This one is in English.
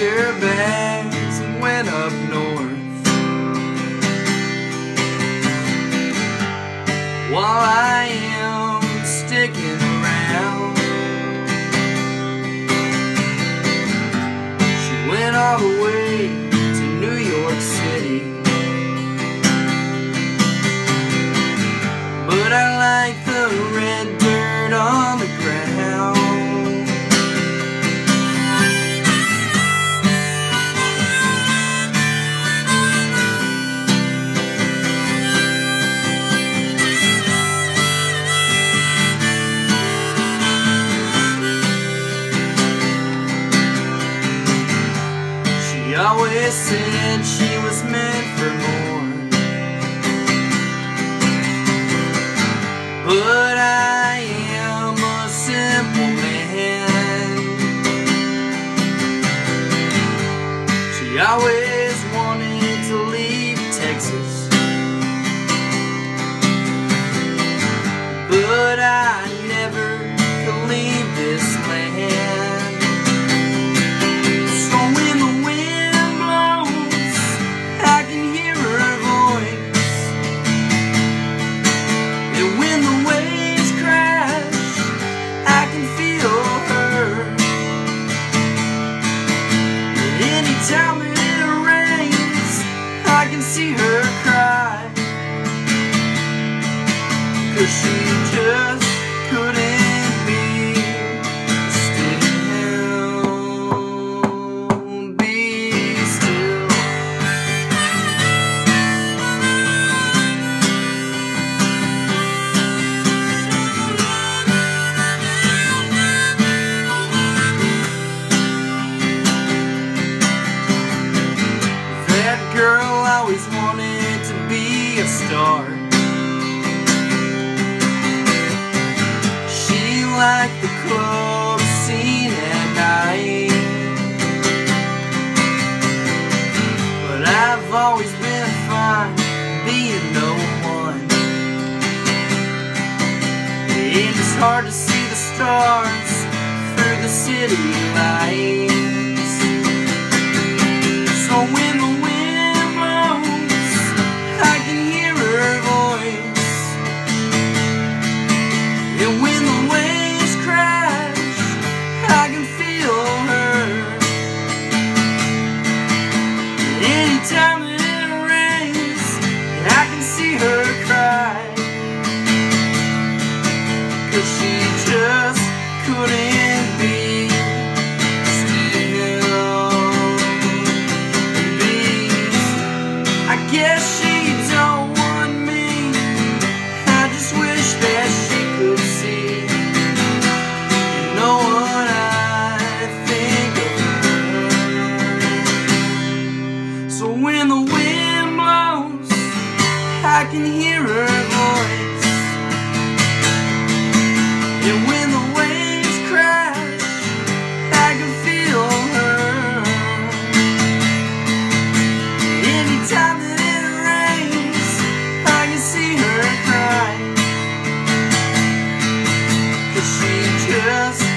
her bags and went up north, while I am sticking around. She went all the way to New York City, but I like the red dirt on the ground. She always said she was meant for more, but I am a simple man. She always wanted to leave Texas, but I never could leave this land. So when the wind blows, I can hear her voice, and when the waves crash, I can feel her. And anytime that it rains, I can see her cry, 'cause she just couldn't be still, be still. That girl always wanted to be a star. She liked the club scene at night, but I've always been fine being no one. And it's hard to see the stars through the city lights. So when the wind blows, I can hear her voice, and when the waves crash, I can feel her. And anytime that it rains, I can see her cry, 'cause she just couldn't be still, be still. I guess she don't want me, I just wish that she could see. You know what I think of her. So when the wind blows, I can hear her voice, and when the waves crash, I can feel her. Anytime that it rains, I can see her cry, 'cause she just